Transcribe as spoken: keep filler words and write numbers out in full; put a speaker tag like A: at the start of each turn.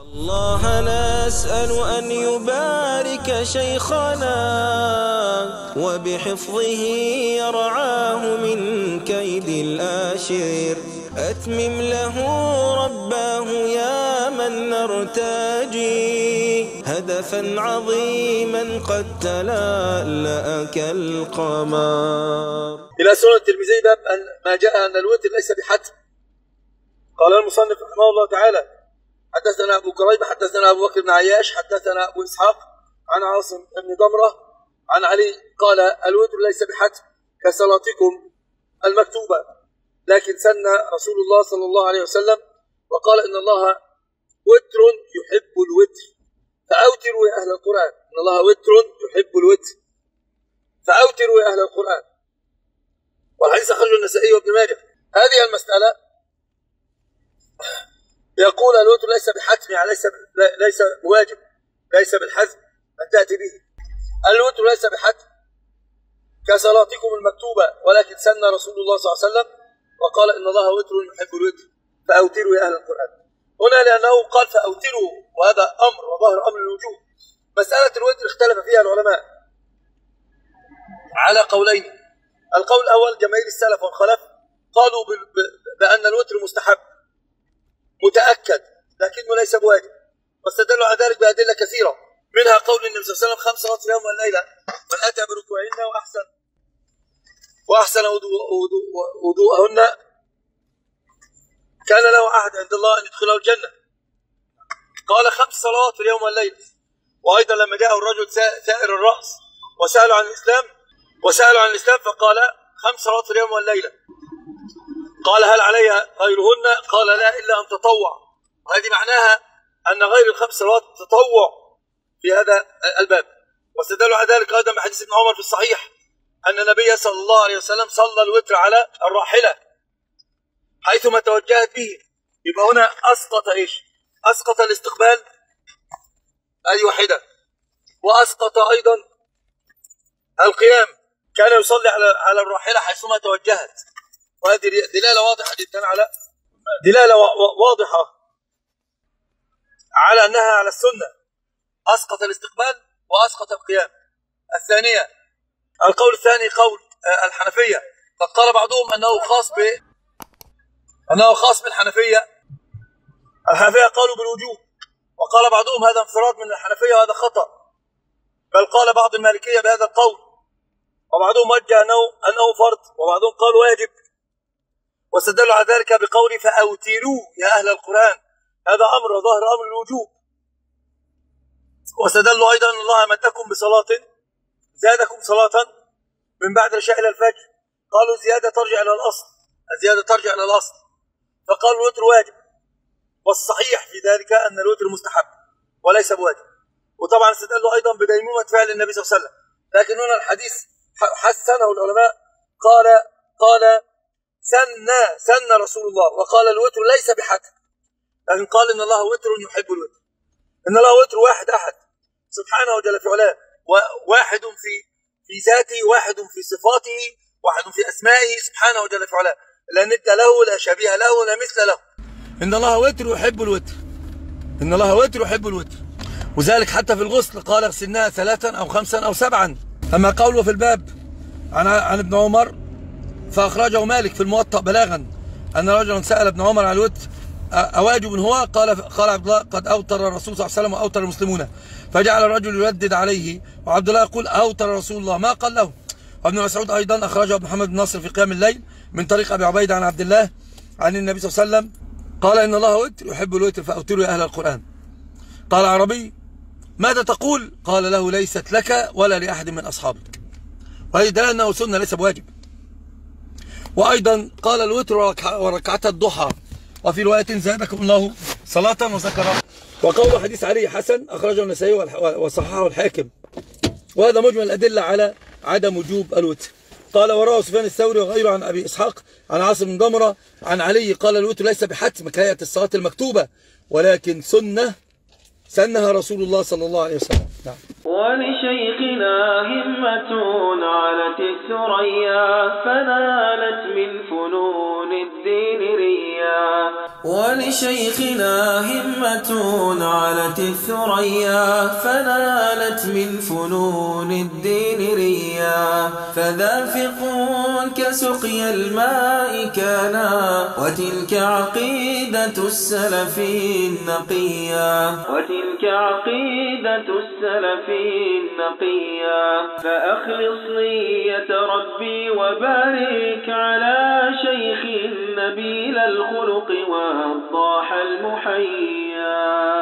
A: الله نسأل أن يبارك شيخنا وبحفظه يرعاه من كيد الآشر. أتمم له رباه يا من نرتجي هدفا عظيما قد تلألأ كالقمر.
B: إلى سنن الترمذي باب أن ما جاء أن الوتر ليس بحتم. قال المصنف رحمه الله تعالى: حدثنا أبو كريب حدثنا أبو بكر بن عياش حدثنا أبو إسحاق عن عاصم بن ضمرة عن علي قال: الوتر ليس بحتم كصلاتكم المكتوبة، لكن سن رسول الله صلى الله عليه وسلم وقال: إن الله وتر يحب الوتر فأوتروا يا أهل القرآن. إن الله وتر يحب الوتر فأوتروا يا أهل القرآن. والحديث أخرجه النسائي وابن ماجه. هذه المسألة يقول الوتر ليس بحتم، يعني ليس ليس بواجب، ليس بالحزم أن تأتي به. الوتر ليس بحتم كصلاتكم المكتوبة، ولكن سن رسول الله صلى الله عليه وسلم وقال: إن الله وتر يحب الوتر فأوتروا يا أهل القرآن. هنا لأنه قال فأوتروا، وهذا أمر وظاهر أمر الوجوب. مسألة الوتر اختلف فيها العلماء على قولين. القول الأول جماهير السلف والخلف قالوا بأن الوتر مستحب متأكد لكنه ليس بواجب، واستدلوا على ذلك بأدلة كثيرة، منها قول النبي صلى الله عليه وسلم: خمس صلوات في اليوم والليلة من أتى بركوعهن وأحسن وأحسن وضوءهن كان له عهد عند الله أن يدخله الجنة. قال: خمس صلوات في اليوم والليلة. وأيضا لما جاءه الرجل ثائر الرأس وسألوا عن الإسلام وسألوا عن الإسلام فقال: خمس صلوات في اليوم والليلة. قال: هل عليها غيرهن؟ قال: لا، إلا أن تطوع. وهذه معناها أن غير الخمس صلوات تطوع في هذا الباب. واستدلوا على ذلك أيضا بحديث ابن عمر في الصحيح أن النبي صلى الله عليه وسلم صلى الوتر على الراحلة حيثما توجهت به. يبقى هنا أسقط إيش؟ أسقط الاستقبال أي واحدة، وأسقط أيضا القيام، كان يصلي على على الراحلة حيثما توجهت. وهذه دلالة واضحة جدا على دلالة واضحة على أنها على السنة. أسقط الاستقبال وأسقط القيام. الثانية، القول الثاني قول الحنفية، قد قال بعضهم أنه خاص ب أنه خاص بالحنفية. الحنفية قالوا بالوجوب، وقال بعضهم هذا انفراد من الحنفية وهذا خطأ، بل قال بعض المالكية بهذا القول، وبعضهم وجه أنه أنه فرض، وبعضهم قال واجب. واستدلوا على ذلك بقول فأوتروا يا أهل القرآن، هذا أمر وظاهر أمر الوجوب. واستدلوا أيضا أن الله أمدكم بصلاة زادكم صلاة من بعد العشاء إلى الفجر، قالوا زيادة ترجع إلى الأصل، الزيادة ترجع إلى الأصل، فقالوا الوتر واجب. والصحيح في ذلك أن الوتر مستحب وليس بواجب. وطبعا استدلوا أيضا بديمومة فعل النبي صلى الله عليه وسلم، لكن هنا الحديث حسنه العلماء، قال قال سن سن رسول الله وقال الوتر ليس بحتم، لكن قال إن الله وتر يحب الوتر. إن الله وتر واحد أحد سبحانه جل في علاه، واحد في في ذاته، واحد في صفاته، واحد في أسمائه سبحانه جل في علاه، لا ند له لا شبيه له لا مثل له. إن الله وتر يحب الوتر، إن الله وتر يحب الوتر. وذلك حتى في الغسل قال اغسلناها ثلاثا أو خمسا أو سبعا. أما قوله في الباب عن عن ابن عمر فأخرجه مالك في الموطأ بلاغا أن رجلا سأل ابن عمر عن الوتر أواجب هو؟ قال قال عبد الله قد أوتر الرسول صلى الله عليه وسلم وأوتر المسلمون. فجعل الرجل يردد عليه، وعبد الله يقول أوتر رسول الله ما قال له. وابن مسعود أيضا أخرجه محمد بن نصر في قيام الليل من طريق أبي عبيدة عن عبد الله عن النبي صلى الله عليه وسلم قال إن الله وتر يحب الوتر فأوتروا يا أهل القرآن. قال عربي ماذا تقول؟ قال له ليست لك ولا لأحد من أصحابك. وهي دلالة أنه سنة ليس بواجب. وأيضا قال الوتر وركعتا الضحى، وفي رواية زادكم الله صلاة وذكرها. وقول حديث علي حسن أخرجه النسائي وصححه الحاكم، وهذا مجمل الأدلة على عدم وجوب الوتر. قال وروى سفيان الثوري وغيره عن أبي إسحاق عن عاصم بن ضمرة عن علي قال الوتر ليس بحتم كهيئة الصلاة المكتوبة، ولكن سنة سنها رسول الله صلى الله عليه وسلم.
A: ولشيخنا همة علت الثريا فنالت من فنون الدين ريا ولشيخنا همة علت الثريا فنالت من فنون الدين ريا فذافق كسقي الماء كانا وتلك عقيدة السلف النقيا وتلك عقيدة السلف النقيا فأخلص نية ربي وبارك على شيخ نبيل الخلق والضاح المحيا.